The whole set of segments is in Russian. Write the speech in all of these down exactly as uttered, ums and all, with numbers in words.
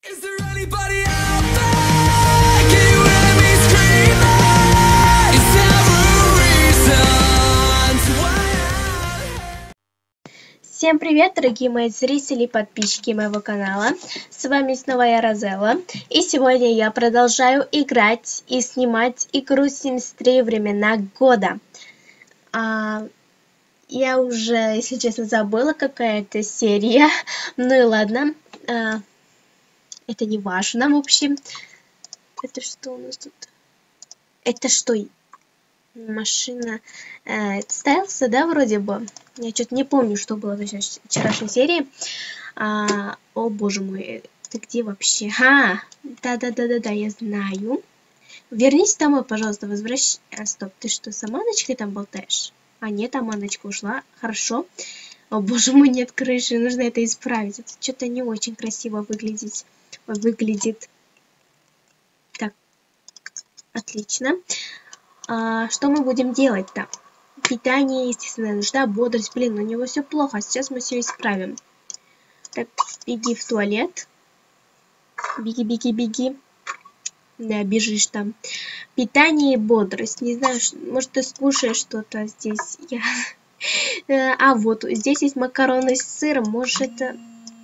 Всем привет, дорогие мои зрители и подписчики моего канала. С вами снова я, Розелла. И сегодня я продолжаю играть и снимать игру Sims три времена года. А, я уже, если честно, забыла, какая это серия. Ну и ладно. А, это не важно, в общем. Это что у нас тут? Это что? Машина э, ставился, да, вроде бы? Я что-то не помню, что было в вчерашней серии. А, о, боже мой, ты где вообще? А, да-да-да-да-да, я знаю. Вернись домой, пожалуйста, возвращайся. А, стоп, ты что, с Аманочкой там болтаешь? А, нет, Аманочка ушла. Хорошо. О, боже мой, нет крыши, нужно это исправить. Это что-то не очень красиво выглядит. Выглядит. Так, отлично. А, что мы будем делать-то? Питание, естественно, нужда, бодрость. Блин, у него все плохо. Сейчас мы все исправим. Так, беги в туалет. Беги, беги, беги. Да, бежишь там. Питание и бодрость. Не знаю, может, ты скушаешь что-то здесь. Я... А, вот, здесь есть макароны с сыром. Может, это...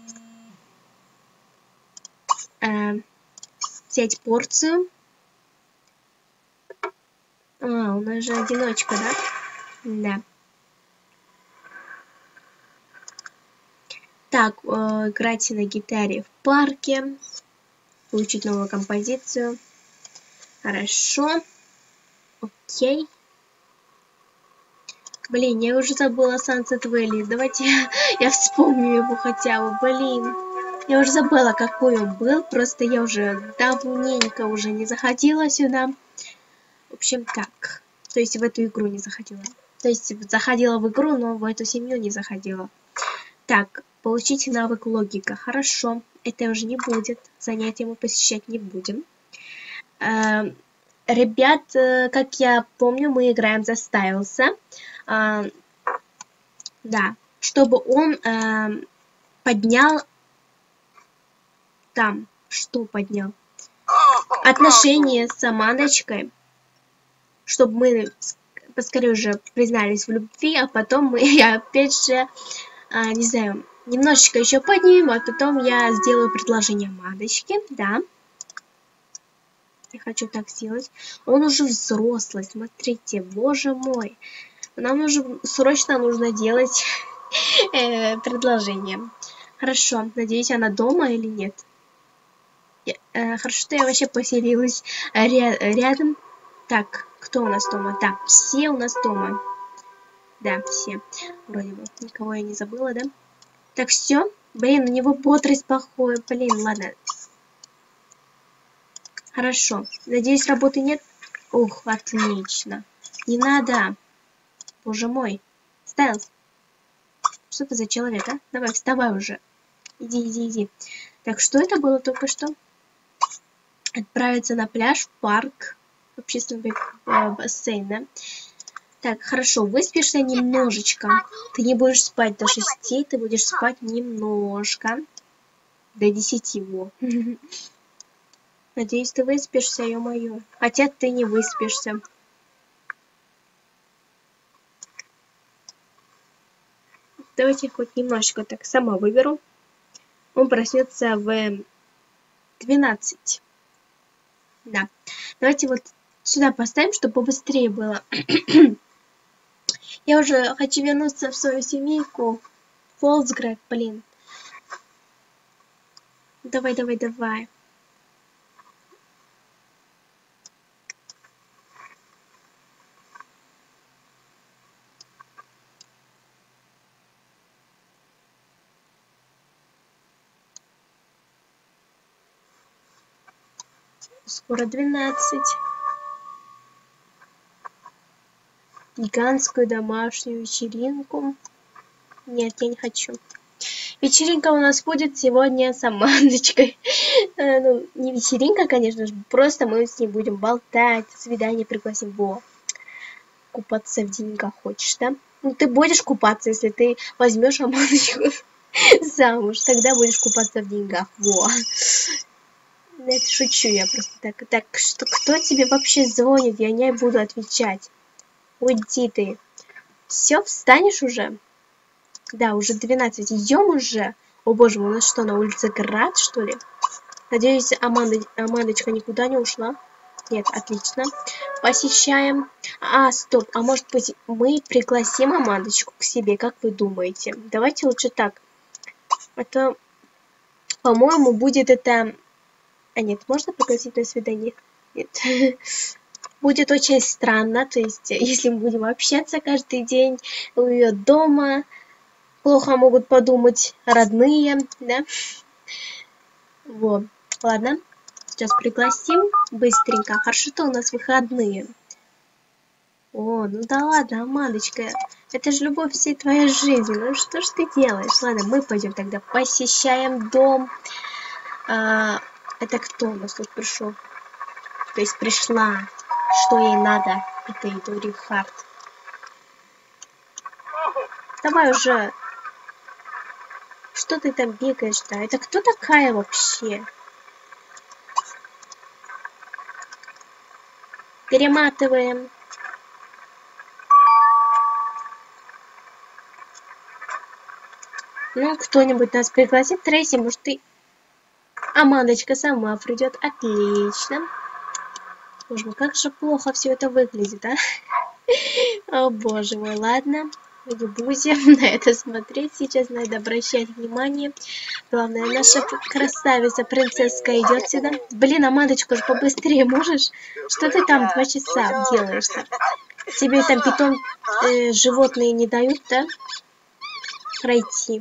А, взять порцию. А, у нас же одиночка, да? Да. Так, э, играть на гитаре в парке. Получить новую композицию. Хорошо. Окей. Блин, я уже забыла Sunset Valley. Давайте я, я вспомню его хотя бы. Блин. Я уже забыла, какой он был. Просто я уже давненько уже не заходила сюда. В общем, так. То есть в эту игру не заходила. То есть заходила в игру, но в эту семью не заходила. Так, получить навык логика. Хорошо. Это уже не будет. Занятия мы посещать не будем. Э, ребят, как я помню, мы играем за Стайлса. Э, да. Чтобы он э, поднял... Там. Что поднял? Отношения с Аманочкой. Чтобы мы поскорее уже признались в любви, а потом мы, я опять же, а, не знаю, немножечко еще поднимем, а потом я сделаю предложение Аманочке, да. Я хочу так сделать. Он уже взрослый, смотрите, боже мой. Нам уже срочно нужно делать э, предложение. Хорошо, надеюсь, она дома или нет. Я, э, хорошо, что я вообще поселилась ря рядом. Так, кто у нас дома? Да, все у нас дома. Да, все. Вроде бы. Никого я не забыла, да? Так, все. Блин, у него бодрость плохой. Блин, ладно. Хорошо. Надеюсь, работы нет? Ух, отлично. Не надо. Боже мой. Стайлс. Что ты за человек, а? Давай, вставай уже. Иди, иди, иди. Так, что это было только что? Отправиться на пляж, в парк. Общественный бассейн, да? Так, хорошо, выспишься немножечко. Ты не будешь спать до шести, ты будешь спать немножко. До десяти, во. Надеюсь, ты выспишься, ё-моё. Хотя ты не выспишься. Давайте хоть немножечко так сама выберу. Он проснется в двенадцать. Да. Давайте вот сюда поставим, чтобы побыстрее было. Я уже хочу вернуться в свою семейку. Фолсгрейв, блин. Давай, давай, давай. Скоро двенадцать. Гигантскую домашнюю вечеринку. Нет, я не хочу. Вечеринка у нас будет сегодня с Амандочкой. Ну, не вечеринка, конечно же, просто мы с ней будем болтать, свидание пригласим. Во. Купаться в деньгах хочешь, да? Ну, ты будешь купаться, если ты возьмешь Амандочку замуж. Тогда будешь купаться в деньгах. Во. Нет, шучу я просто так. Так, что, кто тебе вообще звонит? Я не буду отвечать. Уйди ты. Все, встанешь уже? Да, уже двенадцать. Идем уже. О боже мой, у нас что, на улице град, что ли? Надеюсь, Аманда, Амандочка никуда не ушла. Нет, отлично. Посещаем. А, стоп. А может быть, мы пригласим Амандочку к себе? Как вы думаете? Давайте лучше так. Это, по-моему, будет это... А нет, можно пригласить на свидание? Нет. Будет очень странно. То есть, если мы будем общаться каждый день у ее дома, плохо могут подумать родные, да? Вот. Ладно. Сейчас пригласим быстренько. Хорошо, что у нас выходные. О, ну да ладно, Амандочка. Это же любовь всей твоей жизни. Ну что ж ты делаешь? Ладно, мы пойдем тогда посещаем дом. А, это кто у нас тут пришел? То есть пришла. Что ей надо? Это Идори Харт. Давай уже. Что ты там бегаешь-то? Это кто такая вообще? Перематываем. Ну, кто-нибудь нас пригласит. Трейси, может, ты... Амандочка сама придет. Отлично. Боже мой, как же плохо все это выглядит, а? О, боже мой, ладно. Мы не будем на это смотреть. Сейчас надо обращать внимание. Главное, наша красавица, принцесска идет сюда. Блин, Амандочка, же побыстрее можешь? Что ты там два часа делаешь-то? Тебе там питон э, животные не дают, да? Пройти.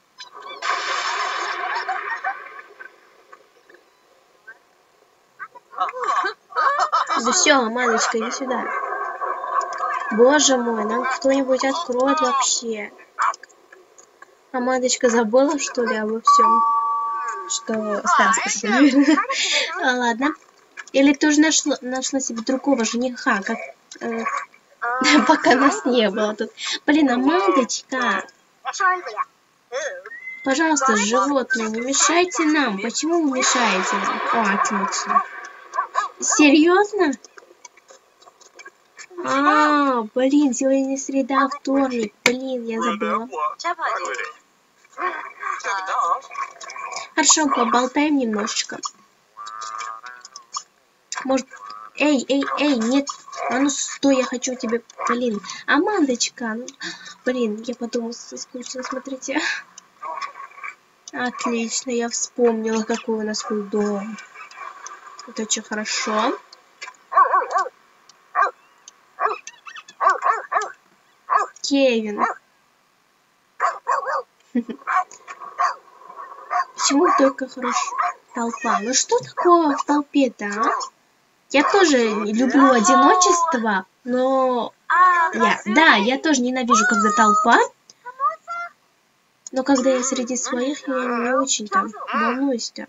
Да все, Амандочка, иди сюда. Боже мой, нам кто-нибудь откроет вообще. Амандочка забыла, что ли, обо всем? Что... Да, спасибо. Ладно. Или ты уже нашла, нашла себе другого жениха, как... Э, пока нас не было тут. Блин, Амандочка. Пожалуйста, животные, не мешайте нам. Почему вы мешаете нам? О, отлично. Серьезно? А, блин, сегодня среда, вторник. Блин, я забыла. Хорошо, поболтаем немножечко. Может... Эй, эй, эй, нет. А ну стой, я хочу тебе... Блин, Амандочка. Ну... Блин, я подумала, соскучила, смотрите. Отлично, я вспомнила, какой у нас был дом. Это очень хорошо. Кевин. Почему только хорошо? Толпа. Ну что такое в толпе-то, а? Я тоже люблю одиночество, но... Я... Да, я тоже ненавижу, когда толпа. Но когда я среди своих, я не очень там волнуюсь-то.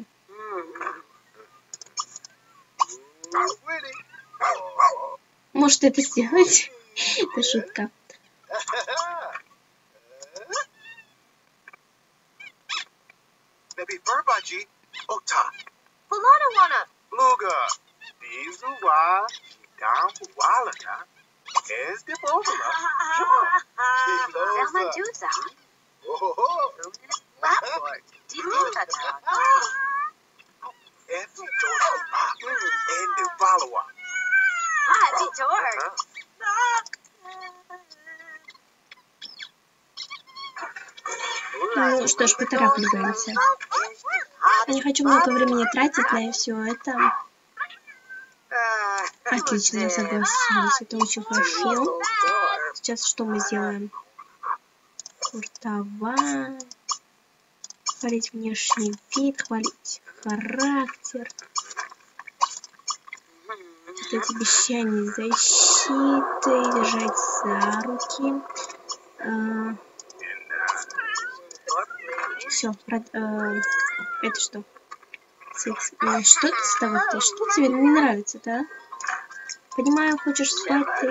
Может это сделать? Это шутка. Ну что ж, поторапливаемся. Я не хочу много времени тратить на все это. Отлично, согласились. Это очень хорошо. Сейчас что мы сделаем? Куртова. Хвалить внешний вид, хвалить характер. Дать обещание защиты, держать за руки. А, все, про, а, это что? А, что это с тобой-то? Что тебе не нравится, да? Понимаю, хочешь спать ты.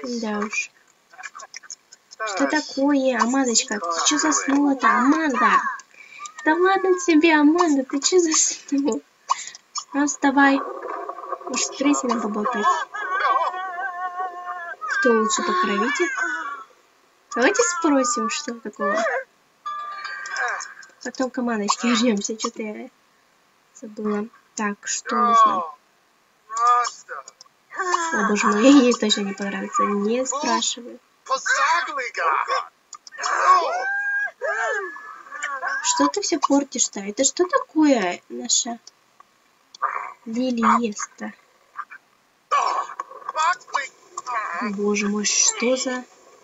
Да уж. Что такое, Амандочка? Ты что заснула-то, Аманда? Да ладно тебе, Аманда, ты что заснула? Ну, вставай. Может, с Трейси поболтать? Кто лучше покровитель? Давайте спросим, что такого. Потом к Амандочке вернемся, что-то я забыла. Так, что нужно? О, боже мой, ей точно не понравится. Не спрашивай. Что ты все портишь-то? Это что такое, наша Лилиеста? Боже мой, что за...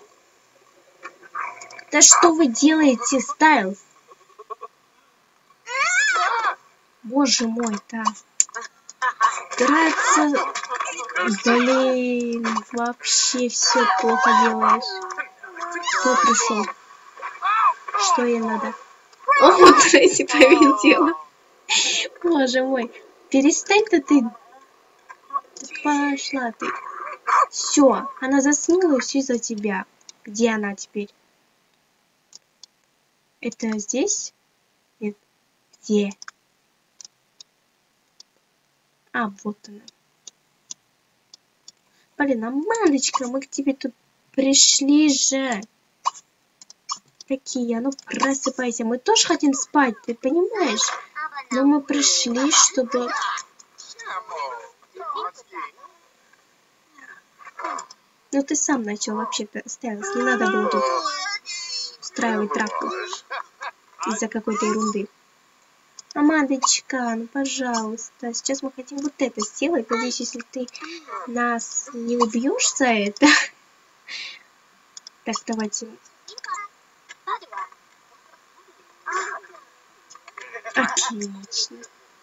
Да что вы делаете, Стайлз? Боже мой, да. Драться... Блин, вообще все плохо делаешь. Кто пришел? Что ей надо? О, Трейси победила. Боже мой. Перестань-то ты. Пошла ты. Все, она заснула, и все из-за тебя. Где она теперь? Это здесь? Нет. Где? А, вот она. Блин, Амандочка, мы к тебе тут пришли же. Такие, ну просыпайся. Мы тоже хотим спать, ты понимаешь? Но мы пришли, чтобы... Ну ты сам начал вообще-то, Стайлз. Не надо было тут устраивать драку из-за какой-то ерунды. Амандочка, ну пожалуйста. Сейчас мы хотим вот это сделать. Надеюсь, если ты нас не убьешь за это. Так, давайте. Отлично.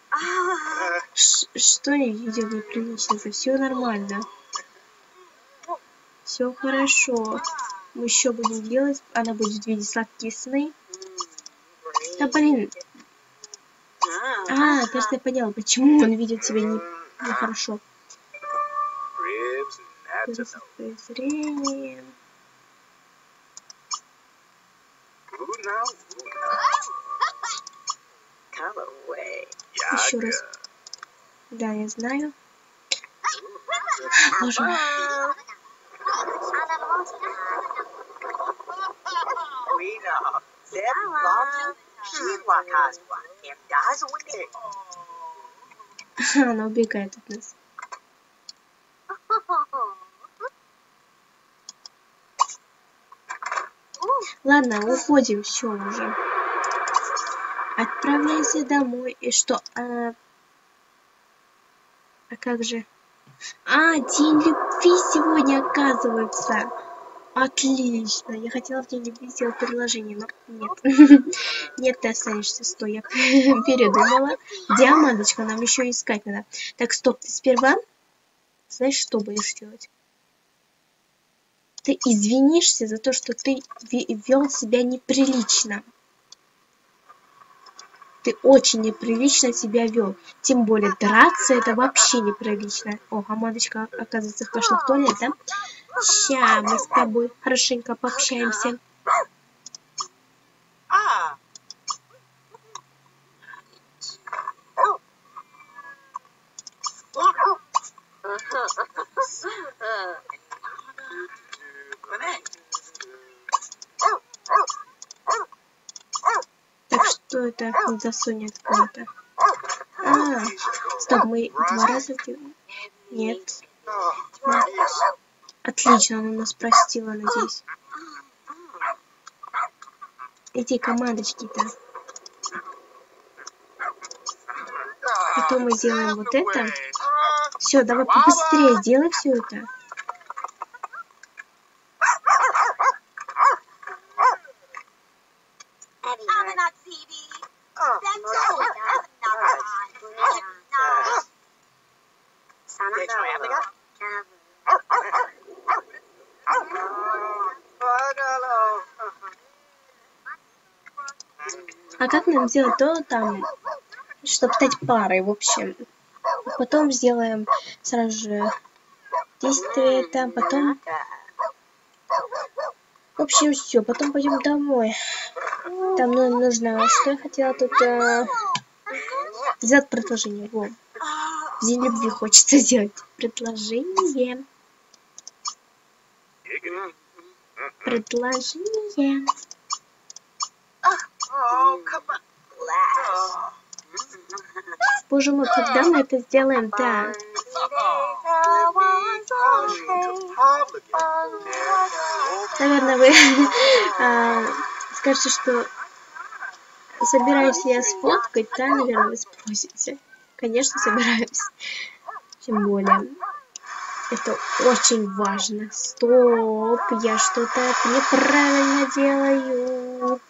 Ш что идет неприлично? Это все нормально. Все хорошо. Мы еще будем делать. Она будет видеть сладкие сны. Да блин. А, кажется, я поняла, почему он видит себя не, нехорошо. Зрение. Еще раз. Да, я знаю. Боже мой. Она убегает от нас. Ладно, уходим, все уже. Отправляйся домой. И что? А, а как же? А, день любви сегодня, оказывается. Отлично. Я хотела в день любви сделать предложение, но нет. Нет, ты останешься. Стой, я передумала. Где Амандочка? Нам еще искать надо. Так, стоп, ты сперва... Знаешь, что будешь делать? Ты извинишься за то, что ты вел себя неприлично. Ты очень неприлично себя вел. Тем более драться это вообще неприлично. О, Амандочка, оказывается, пошла в туалет, да? Ща мы с тобой хорошенько пообщаемся. Так что это за Соня какая-то? А, стоп, мы два раза делаем? Нет. Нет. Отлично, она нас простила, надеюсь. Эти командочки-то. Потом мы сделаем вот это. Все, давай побыстрее делай все это. А как нам сделать то там, чтобы стать парой, в общем? Потом сделаем сразу же действие там, потом В общем, все, потом пойдем домой. Там ну, нужно, что я хотела тут э, сделать предложение. Во. В день любви хочется сделать предложение. Предложение. Боже мой, когда мы это сделаем, да? Наверное, вы а, скажете, что собираюсь ли я сфоткать, да, наверное, вы спросите. Конечно, собираюсь. Тем более, это очень важно. Стоп, я что-то неправильно делаю.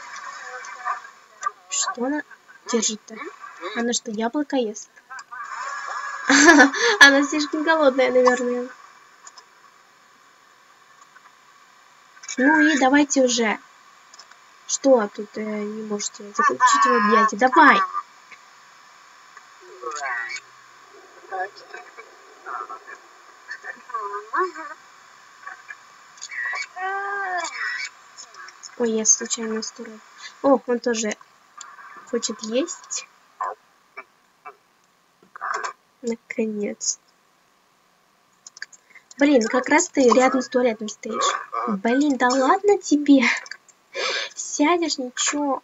Что она держит-то? Она что, яблоко ест? Она слишком голодная, наверное. Ну и давайте уже. Что тут э, не можете? Заключите в объятия. Давай! Ой, я случайно настроил. О, он тоже хочет есть. Наконец. Блин, как раз ты рядом с туалетом стоишь. Блин, да ладно тебе. Сядешь, ничего.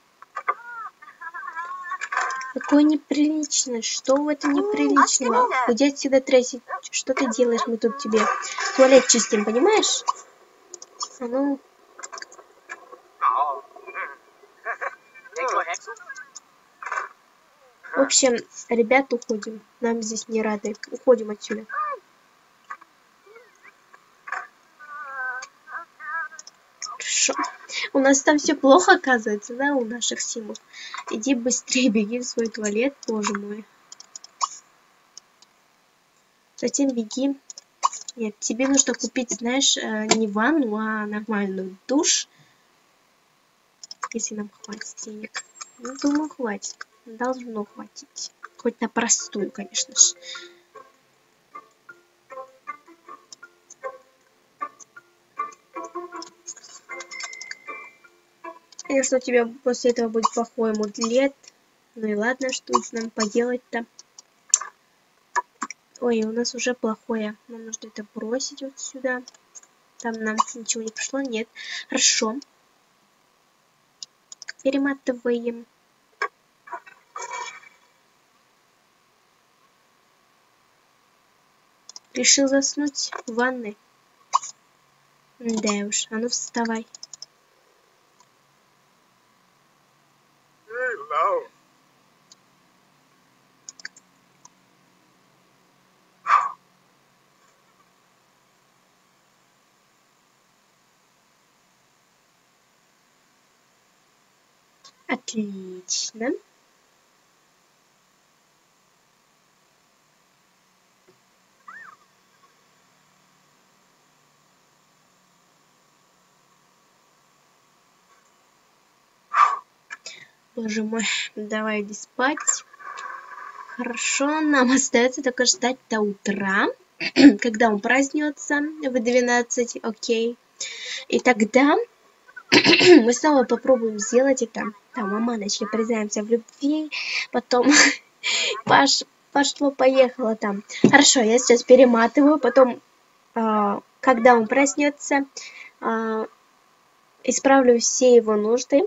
Какое неприличное. Что в этом неприличного? Уйди отсюда, Трейси. Что ты делаешь? Мы тут тебе туалет чистим, понимаешь? А ну... В общем, ребят, уходим. Нам здесь не рады. Уходим отсюда. Хорошо. У нас там все плохо, оказывается, да, у наших симов. Иди быстрее, беги в свой туалет, боже мой. Затем беги. Нет, тебе нужно купить, знаешь, не ванну, а нормальную душ. Если нам хватит денег. Ну, думаю, хватит. Должно хватить. Хоть на простую, конечно же. Конечно, у тебя после этого будет плохой мудлет. Ну и ладно, что нам поделать-то. Ой, у нас уже плохое. Нам нужно это бросить вот сюда. Там нам ничего не пришло. Нет. Хорошо. Перематываем. Решил заснуть в ванной? Да уж, а ну вставай. Отлично. Боже мой, давай иди спать. Хорошо, нам остается только ждать до утра, когда он проснется в двенадцать, окей. И тогда мы снова попробуем сделать это. Там, маманочки, признаемся в любви, потом Паш, пошло-поехало там. Хорошо, я сейчас перематываю, потом, э, когда он проснется, э, исправлю все его нужды.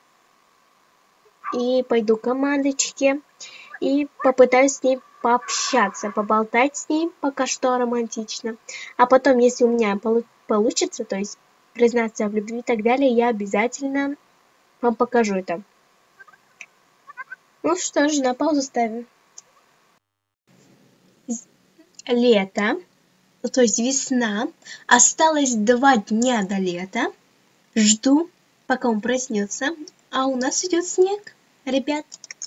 И пойду к командочке и попытаюсь с ней пообщаться, поболтать с ней, пока что романтично. А потом, если у меня полу- получится, то есть признаться в любви и так далее, я обязательно вам покажу это. Ну что ж, на паузу ставим. Лето, то есть весна. Осталось два дня до лета. Жду, пока он проснется. А у нас идет снег, ребят.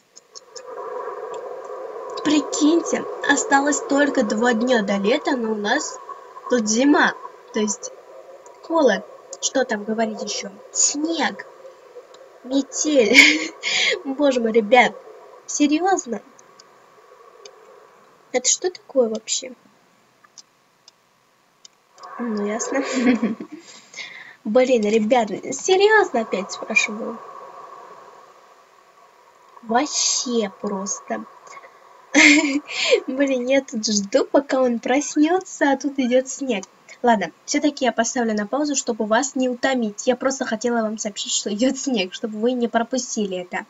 Прикиньте, осталось только два дня до лета, но у нас тут зима. То есть холод. Что там говорить еще? Снег. Метель. Боже мой, ребят. Серьезно? Это что такое вообще? Ну, ясно. Блин, ребят, серьезно опять спрашиваю? Вообще просто. Блин, я тут жду, пока он проснется, а тут идет снег. Ладно, все-таки я поставлю на паузу, чтобы вас не утомить. Я просто хотела вам сообщить, что идет снег, чтобы вы не пропустили это.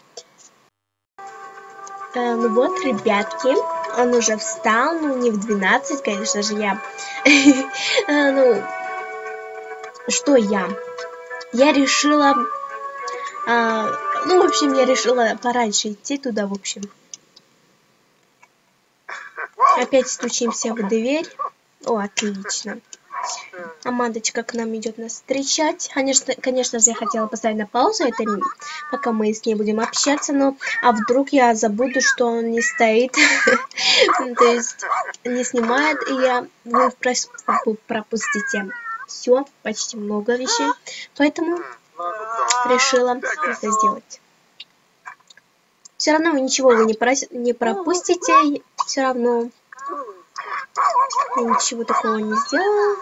Э, ну вот, ребятки, он уже встал, ну не в двенадцать, конечно же, я. Ну, что я? Я решила, ну, в общем, я решила пораньше идти туда, в общем. Опять стучимся в дверь. О, отлично. Амандочка к нам идет нас встречать. Конечно, конечно же, я хотела поставить на паузу это, пока мы с ней будем общаться, но а вдруг я забуду, что он не стоит, то есть не снимает, и я вы пропустите все, почти много вещей, поэтому решила это сделать. Все равно ничего вы не, прос... не пропустите, все равно я ничего такого не сделала.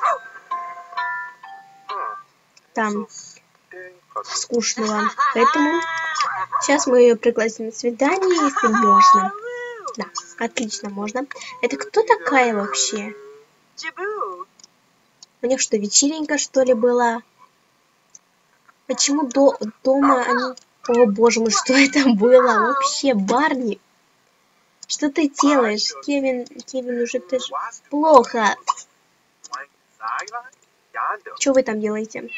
Там скучного. Поэтому сейчас мы ее пригласим на свидание, если можно. Да, отлично, можно. Это кто такая вообще? У них что, вечеринка, что ли, была? Почему до дома они... О, боже мой, что это было? Вообще, Барни? Что ты делаешь? Кевин, Кевин, уже ты ж... Плохо. Что вы там делаете?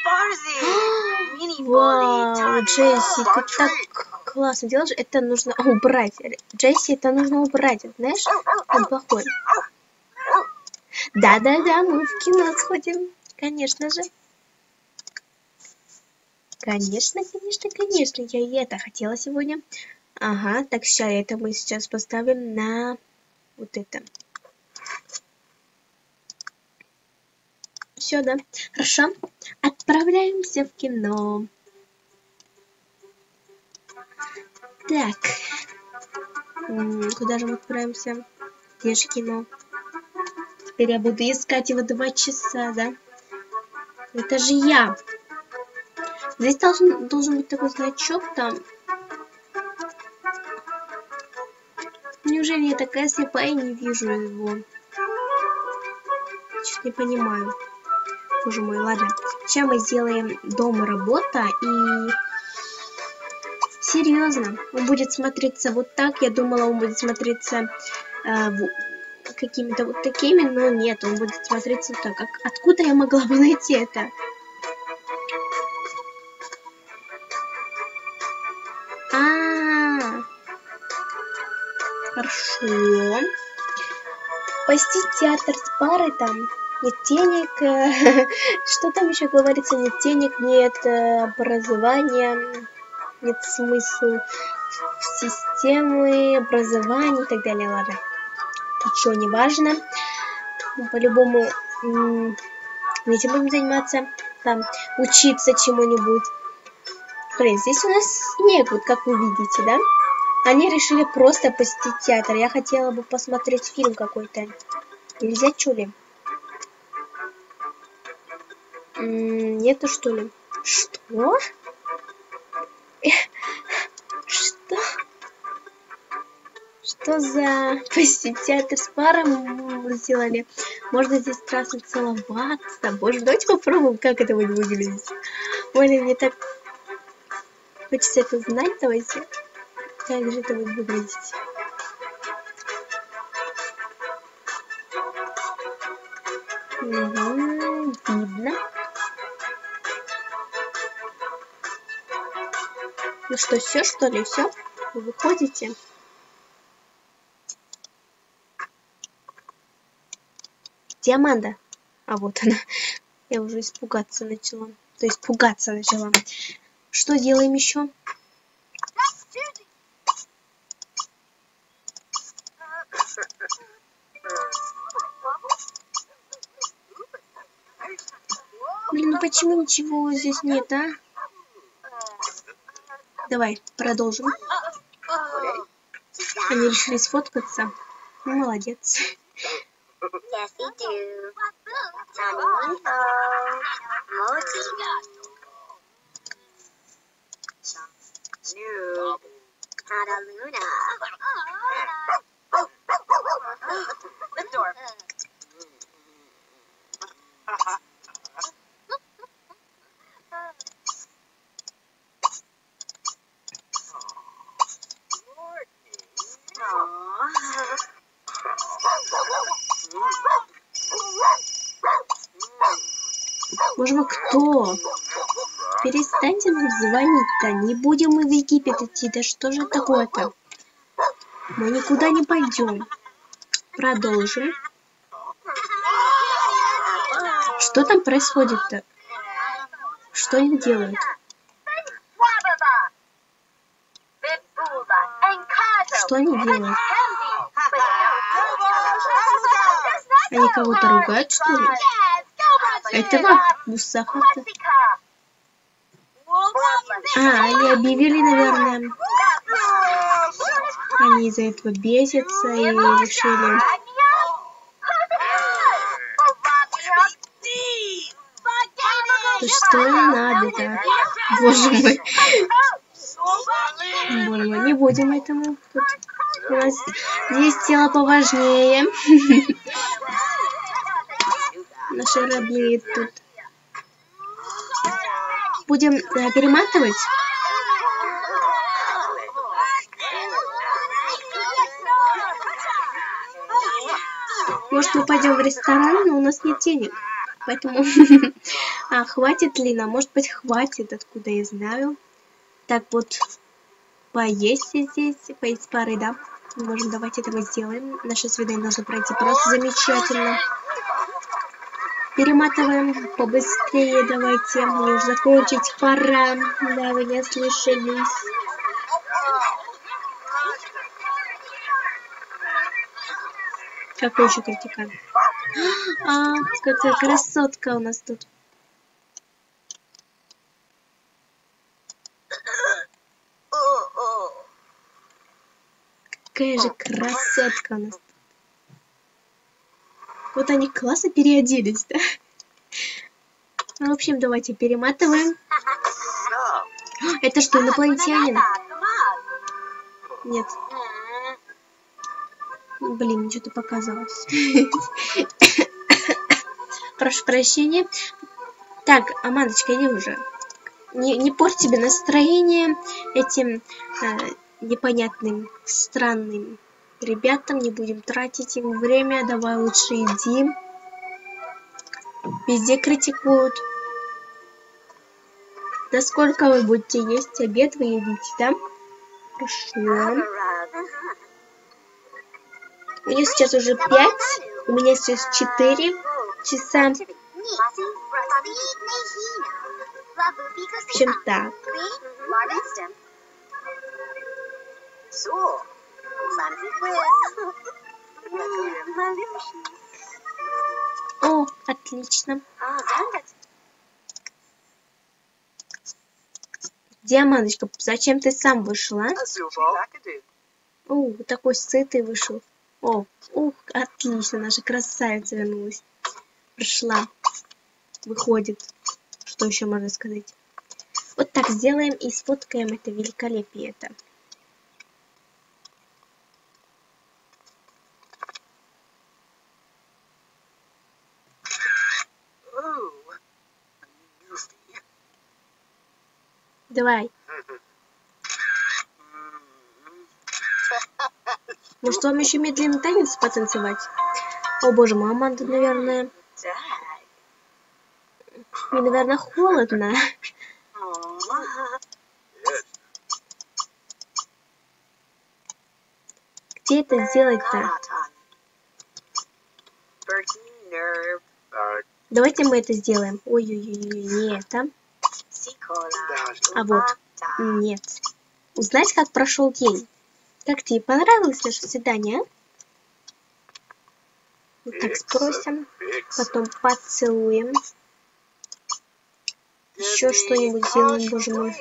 Вау, Джесси, ты так классно делаешь. Это нужно убрать. Джесси, это нужно убрать. Знаешь, он плохой. Да-да-да, мы в кино сходим. Конечно же. Конечно, конечно, конечно. Я и это хотела сегодня. Ага, так сейчас это мы сейчас поставим на вот это. Все, да? Хорошо. Отправляемся в кино. Так. Куда же мы отправимся? Где же кино? Теперь я буду искать его два часа, да? Это же я. Здесь должен, должен быть такой значок там. Неужели я такая слепая и не вижу его? Чуть не понимаю. Боже мой, ладно. Сейчас мы сделаем дома работа и... Серьезно, он будет смотреться вот так. Я думала, он будет смотреться э, какими-то вот такими, но нет, он будет смотреться вот так. Как... Откуда я могла бы найти это? А-а-а. Хорошо. Посетить театр с парой там. Нет денег, э, что там еще говорится, нет денег, нет э, образования, нет смысла в системы образования и так далее, ладно. Ничего не важно. По-любому этим будем заниматься, там, учиться чему-нибудь. Блин, здесь у нас снег, вот как вы видите, да? Они решили просто посетить театр. Я хотела бы посмотреть фильм какой-то. Нельзя, что ли? Нету, что ли? Что? Что? Что за посетить театр с паром сделали? Можно здесь страстно целоваться. Боже, давайте попробуем, как это будет выглядеть. Ой, мне так хочется это знать. Давайте. Как же это будет выглядеть? Угу, видно. Ну что, все, что ли? Все? Вы выходите? Где Аманда? А вот она. Я уже испугаться начала. То есть пугаться начала. Что делаем еще? Блин, ну почему ничего здесь нет, а? Давай, продолжим. Они решили сфоткаться. Ну, молодец. Боже мой, кто? Перестаньте нам звонить-то. Не будем мы в Египет идти. Да что же такое-то? Мы никуда не пойдем. Продолжим. Что там происходит-то? Что они делают? Что они делают? Они кого-то ругают, что ли? Этого Мусахата? А, они объявили, наверное. Они из-за этого бесятся и решили... Да что им надо-то? Боже мой. Боже мой, не будем этому. Тут у нас есть дело поважнее. Наши рабли тут. Будем э, перематывать. Может, мы пойдем в ресторан, но у нас нет денег. Поэтому... А, хватит ли нам? Может быть, хватит, откуда я знаю. Так вот, поесть здесь, поесть пары, да. Мы можем, давайте это мы сделаем. Наше свидание должно пройти просто замечательно. Перематываем побыстрее, давайте. Мне уже закончить пора. Да, вы не слышались. Какой еще критикан? А, какая красотка у нас тут. Какая же красотка у нас тут. Вот они классно переоделись, да? Ну, в общем, давайте перематываем. Это что, инопланетянин? Нет. Блин, что-то показалось. Прошу прощения. Так, Амандочка, иди уже. Не, не порть себе настроение этим э, непонятным, странным ребятам. Не будем тратить им время. Давай лучше иди. Везде критикуют. Да сколько вы будете есть? Обед вы едите, да? Хорошо. У меня сейчас уже пять. У меня сейчас четыре часа. В общем, так. О, отлично. Диаманточка, зачем ты сам вышла? О, такой сытый вышел. О, ух, отлично, наша красавица вернулась. Пришла. Выходит. Что еще можно сказать? Вот так сделаем и сфоткаем это великолепие. Это. Давай. Может, вам еще медленный танец потанцевать? О, боже мой, Аманда, наверное... Мне, наверное, холодно. Где это сделать-то? Давайте мы это сделаем. Ой-ой-ой, не это. А вот, нет. Узнать, как прошел день. Как тебе понравилось наше свидание, а? Вот так спросим. Потом поцелуем. Еще что-нибудь сделаем, боже мой.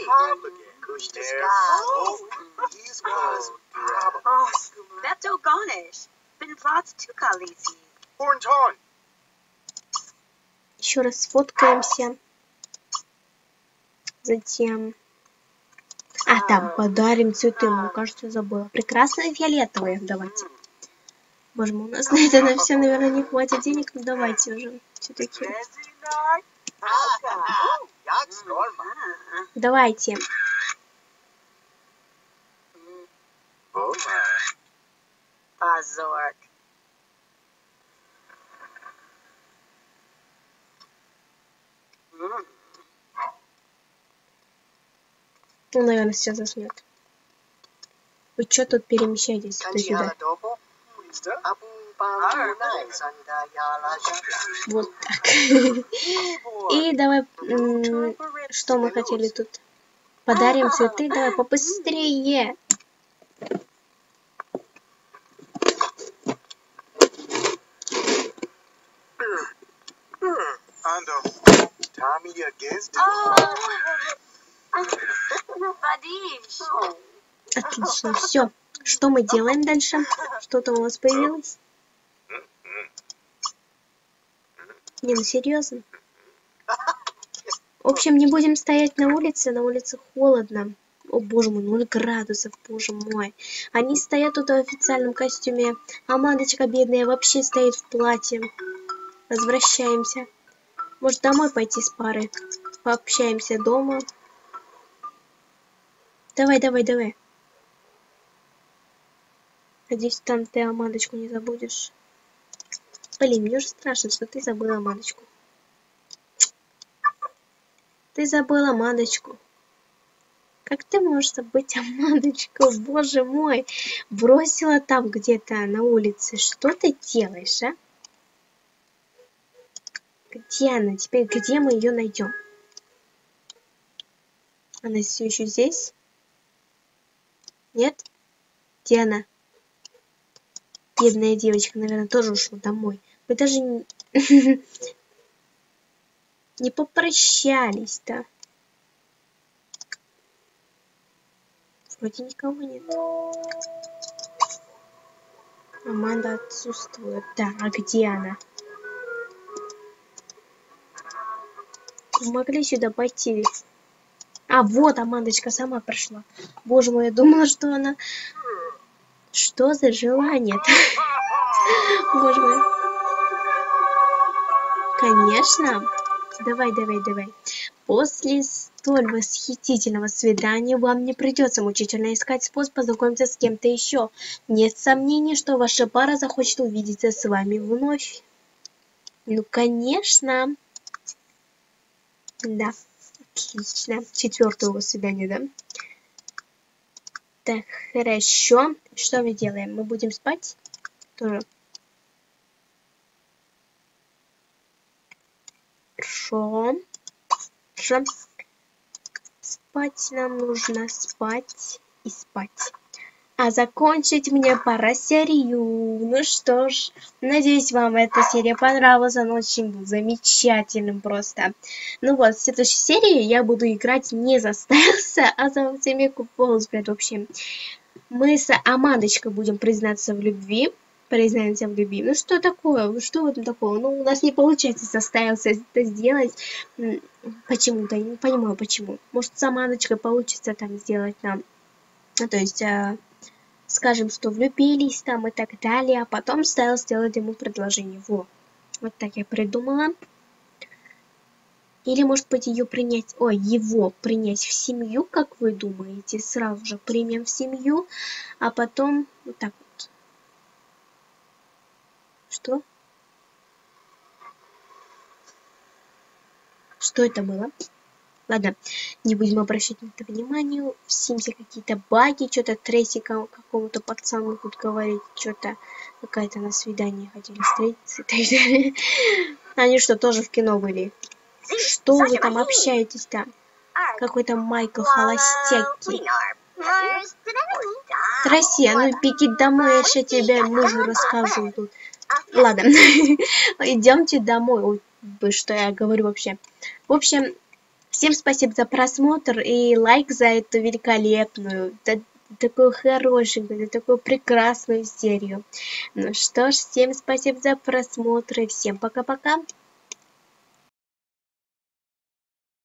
Еще раз сфоткаемся. Затем... А, там, подарим цветы. Мне кажется, забыла. Прекрасные фиолетовые. Давайте. Боже мой, у нас на это на все, наверное, не хватит денег. Ну, давайте уже. Все-таки. Давайте. Он, наверное, сейчас заснет. Вы что тут перемещаетесь туда-сюда? Вот так. И давай, что мы хотели тут? Подарим цветы, давай побыстрее. Отлично, все. Что мы делаем дальше? Что-то у нас появилось? Не, ну серьезно. В общем, не будем стоять на улице, на улице холодно. О, боже мой, ноль градусов, боже мой. Они стоят тут в официальном костюме, а Мандочка бедная вообще стоит в платье. Возвращаемся. Может, домой пойти с парой? Пообщаемся дома. Давай, давай, давай. Надеюсь, там ты Амандочку не забудешь. Блин, мне уже страшно, что ты забыла Амандочку. Ты забыла Амандочку. Как ты можешь забыть Амандочку? Боже мой. Бросила там где-то на улице. Что ты делаешь, а? Где она? Теперь где мы ее найдем? Она все еще здесь? Нет? Где она? Бедная девочка, наверное, тоже ушла домой. Мы даже не, не попрощались-то. Вроде никого нет. Аманда отсутствует. Да, а где она? Мы могли сюда пойти. А, вот Амандочка сама пришла. Боже мой, я думала, что она... Что за желание-то? Боже мой. Конечно. Давай, давай, давай. После столь восхитительного свидания вам не придется мучительно искать способ познакомиться с кем-то еще. Нет сомнений, что ваша пара захочет увидеться с вами вновь. Ну, конечно. Да, отлично. Четвертое его свидание, да? Так, хорошо. Что мы делаем? Мы будем спать? Тоже. Хорошо. Хорошо. Спать нам нужно, спать и спать. А закончить мне пора серию. Ну что ж, надеюсь, вам эта серия понравилась. Она очень была замечательным просто. Ну вот, в следующей серии я буду играть не за Стайлса, а за семейку Фолсбред. В общем, мы с Амандочкой будем признаться в любви. Признаемся в любви. Ну что такое? Что в этом такого? Ну, у нас не получается со Стайлса это сделать. Почему-то, я не понимаю, почему. Может, с Амандочкой получится там сделать нам. Ну, то есть... Скажем, что влюбились там и так далее, а потом Стайлс сделает ему предложение. Во. Вот так я придумала. Или, может быть, ее принять... Ой, его принять в семью, как вы думаете? Сразу же примем в семью, а потом вот так вот. Что? Что это было? Ладно, не будем обращать на это внимание. В Симсе какие-то баги, что-то Трейси какому-то пацану тут говорить, что-то какая-то на свидание хотели встретиться и так далее. Они что, тоже в кино были? Что вы там общаетесь там? Какой-то Майкл Холостяки. Трейси, а ну беги домой, я сейчас тебе мужу расскажу тут. Ладно, идемте домой. Ой, что я говорю вообще? В общем... Всем спасибо за просмотр и лайк за эту великолепную, такую хорошенькую, такую прекрасную серию. Ну что ж, всем спасибо за просмотр и всем пока-пока.